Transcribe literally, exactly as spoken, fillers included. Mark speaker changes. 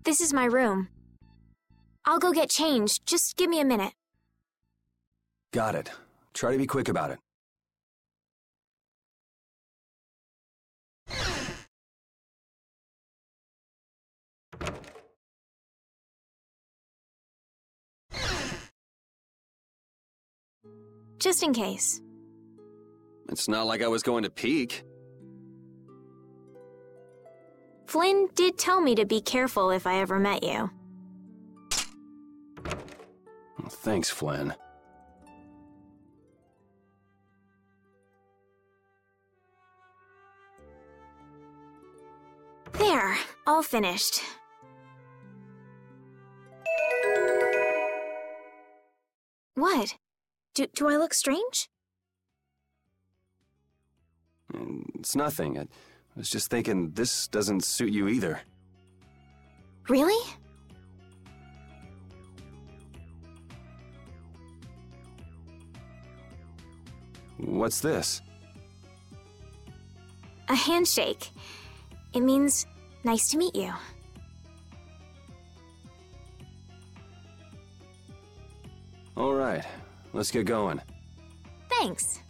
Speaker 1: This is my room. I'll go get changed. Just give me a minute.
Speaker 2: Got it. Try to be quick about it.
Speaker 1: Just in case.
Speaker 2: It's not like I was going to peek.
Speaker 1: Flynn did tell me to be careful if I ever met you.
Speaker 2: Thanks, Flynn.
Speaker 1: There, all finished. What? Do, do I look strange?
Speaker 2: It's nothing. I was just thinking this doesn't suit you either.
Speaker 1: Really?
Speaker 2: What's this?
Speaker 1: A handshake. It means, nice to meet you.
Speaker 2: All right, let's get going.
Speaker 1: Thanks.